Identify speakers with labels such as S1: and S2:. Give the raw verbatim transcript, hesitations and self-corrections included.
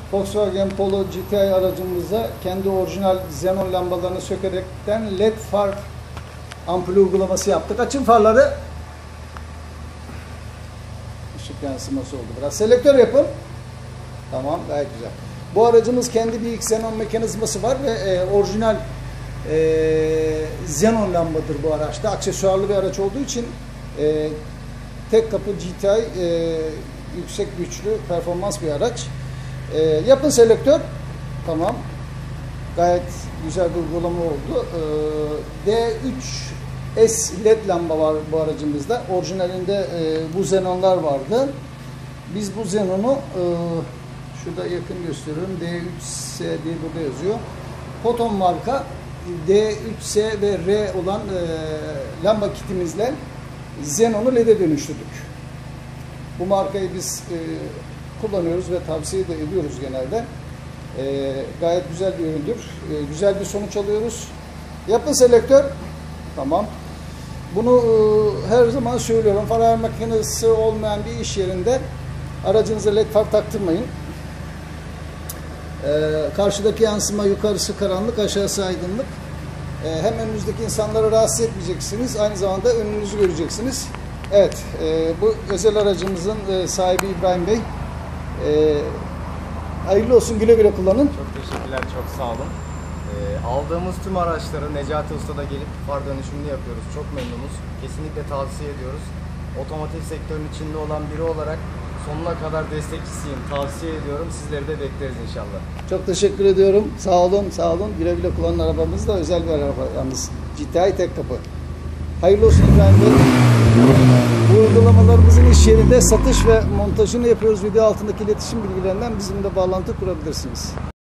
S1: Volkswagen Polo G T I aracımıza kendi orijinal xenon lambalarını sökerekten led far ampulü uygulaması yaptık. Açın farları. Işık yansıması oldu biraz. Selektör yapın. Tamam, gayet güzel. Bu aracımız kendi bir xenon mekanizması var ve e, orijinal e, xenon lambadır bu araçta. Aksesuarlı bir araç olduğu için e, tek kapı G T I e, yüksek güçlü performans bir araç. E, yapın selektör. Tamam. Gayet güzel bir uygulama oldu. E, D üç S led lamba var bu aracımızda. Orijinalinde e, bu xenonlar vardı. Biz bu xenonu e, şurada yakın gösteriyorum. D üç S diye burada yazıyor. Photon marka D üç S ve R olan e, lamba kitimizle xenonu led'e dönüştürdük. Bu markayı biz e, kullanıyoruz ve tavsiye de ediyoruz genelde. E, gayet güzel bir üründür. E, güzel bir sonuç alıyoruz. Yapın selektör. Tamam. Bunu e, her zaman söylüyorum. Far ayar makinesi olmayan bir iş yerinde aracınıza led far taktırmayın. E, karşıdaki yansıma yukarısı karanlık, aşağısı aydınlık. E, hem önünüzdeki insanları rahatsız etmeyeceksiniz. Aynı zamanda önünüzü göreceksiniz. Evet. E, bu özel aracımızın e, sahibi İbrahim Bey. E, hayırlı olsun. Güle güle kullanın.
S2: Çok teşekkürler. Çok sağ olun. E, aldığımız tüm araçları Necati Usta'da gelip far dönüşümünü yapıyoruz. Çok memnunuz. Kesinlikle tavsiye ediyoruz. Otomotiv sektörünün içinde olan biri olarak sonuna kadar destekçisiyim. Tavsiye ediyorum. Sizleri de bekleriz inşallah.
S1: Çok teşekkür ediyorum. Sağ olun, sağ olun. Güle güle kullanın. Arabamız da özel bir araba yalnız. G T I tek kapı. Hayırlı olsun İbrahim Bey. Bu uygulamalarımızın iş yerinde satış ve montajını yapıyoruz. Video altındaki iletişim bilgilerinden bizimle bağlantı kurabilirsiniz.